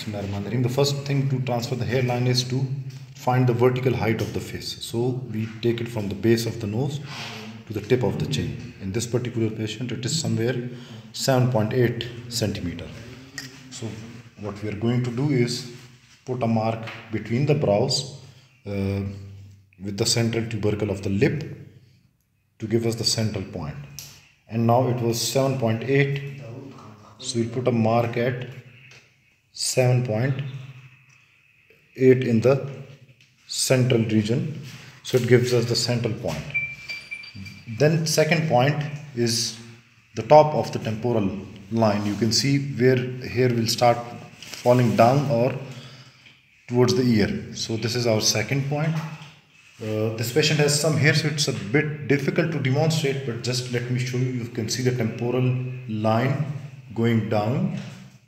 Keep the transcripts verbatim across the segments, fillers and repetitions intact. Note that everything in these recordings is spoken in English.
Bismillahirrahmanirrahim. The first thing to transfer the hairline is to find the vertical height of the face. So we take it from the base of the nose to the tip of the chin. In this particular patient, it is somewhere seven point eight centimeter. So what we are going to do is put a mark between the brows uh, with the central tubercle of the lip to give us the central point. And now it was seven point eight, so we'll put a mark at seven point eight in the central region, so it gives us the central point. Then second point is the top of the temporal line. You can see where hair will start falling down or towards the ear. So this is our second point. Uh, this patient has some hair, so it's a bit difficult to demonstrate, but just let me show you. You can see the temporal line going down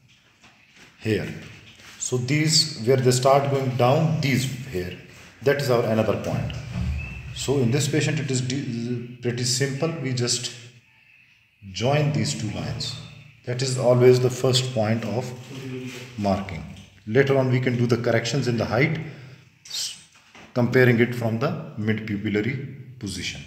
here. So these, where they start going down, these here, that is our another point. So in this patient it is pretty simple. We just join these two lines. That is always the first point of marking. Later on we can do the corrections in the height, comparing it from the mid-pupillary position.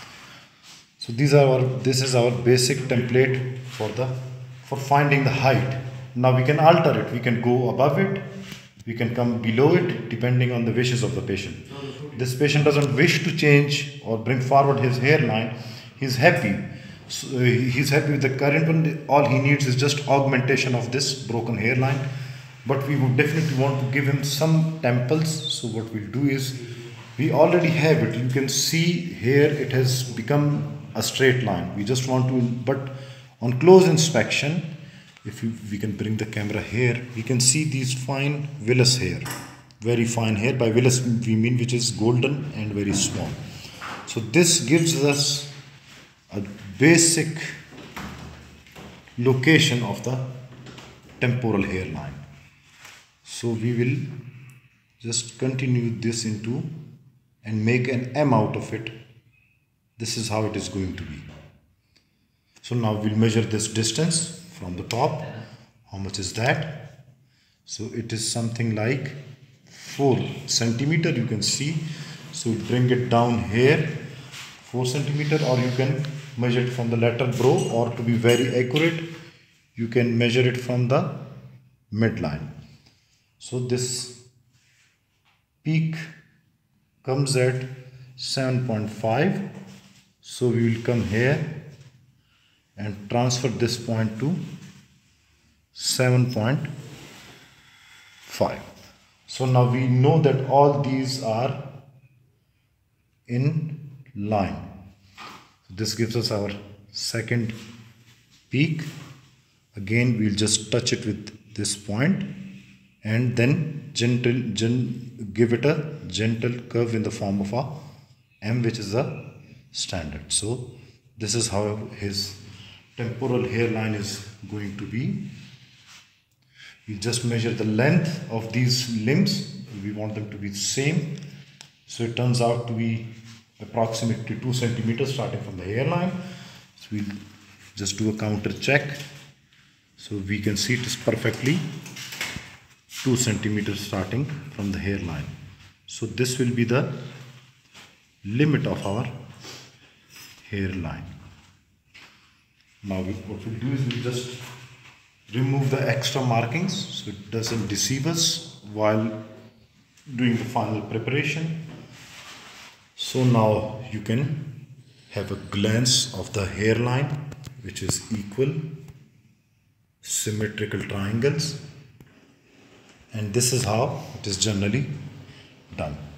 So these are our, this is our basic template for the for finding the height. Now we can alter it. We can go above it, we can come below it, depending on the wishes of the patient. This patient doesn't wish to change or bring forward his hairline. He's happy. So he's happy with the current one. All he needs is just augmentation of this broken hairline. But we would definitely want to give him some temples. So what we'll do is, we already have it. You can see here it has become a straight line. We just want to, but on close inspection, if you, we can bring the camera here, we can see these fine villus hair, very fine hair. By villus we mean which is golden and very small. So this gives us a basic location of the temporal hairline. So we will just continue this into and make an M out of it. This is how it is going to be. So now we'll measure this distance from the top. How much is that? So it is something like four centimeter, you can see. So we bring it down here, four centimeter, or you can measure it from the lateral brow, or to be very accurate, you can measure it from the midline. So this peak comes at seven point five. So we will come here and transfer this point to seven point five. So now we know that all these are in line. This gives us our second peak. Again, we'll just touch it with this point and then gentle, gen, give it a gentle curve in the form of a M, which is a standard. So this is how his temporal hairline is going to be. We just measure the length of these limbs. We want them to be the same. So it turns out to be approximately two centimeters starting from the hairline. So we'll just do a counter check. So we can see it is perfectly two centimeters starting from the hairline. So this will be the limit of our hairline. Now we, what we'll do is we'll just remove the extra markings so it doesn't deceive us while doing the final preparation. So now you can have a glance of the hairline, which is equal, symmetrical triangles, and this is how it is generally done.